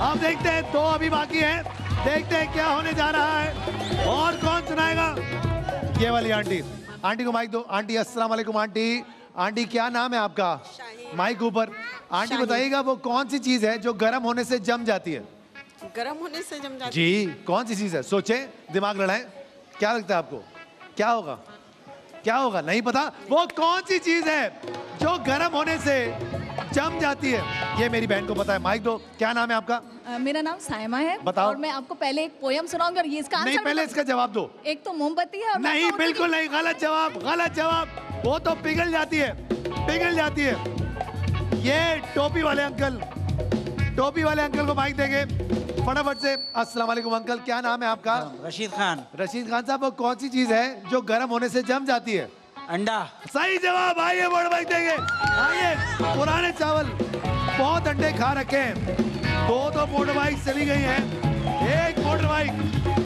अब देखते हैं, 2 अभी बाकी हैं। देखते हैं क्या होने जा रहा है और कौन सुनाएगा। ये वाली आंटी, आंटी को माइक दो। आंटी अस्सलाम वालेकुम। आंटी क्या नाम है आपका? माइक ऊपर। आंटी बताइएगा वो कौन सी चीज है जो गर्म होने से जम जाती है? गर्म होने से जम जाती जी, कौन सी चीज है? सोचें, दिमाग लड़ाएं। क्या लगता है आपको? क्या होगा? क्या होगा? नहीं पता। वो कौन सी चीज है जो गर्म होने से जम जाती है? ये मेरी बहन को पता है। माइक दो। क्या नाम है आपका? मेरा नाम सायमा है। बताओ। और मैं आपको पहले एक पोयम सुनाऊंगी और ये इसका आंसर नहीं, पहले इसका जवाब दो। एक तो मोमबत्ती है और नहीं, बिल्कुल नहीं, गलत जवाब, गलत जवाब। वो तो पिघल जाती है, पिघल जाती है। ये टोपी वाले अंकल, टोपी वाले अंकल को माइक देंगे फटाफट से। अस्सलाम वालेकुम अंकल, क्या नाम है आपका? रशीद खान। रशीद खान साहब, वो कौन सी चीज है जो गर्म होने से जम जाती है? अंडा। सही जवाब। आइए मोड़ माइक देंगे। आइए, पुराने चावल बहुत अंडे खा रखे हैं। 2 मोड़ माइक चली गई हैं।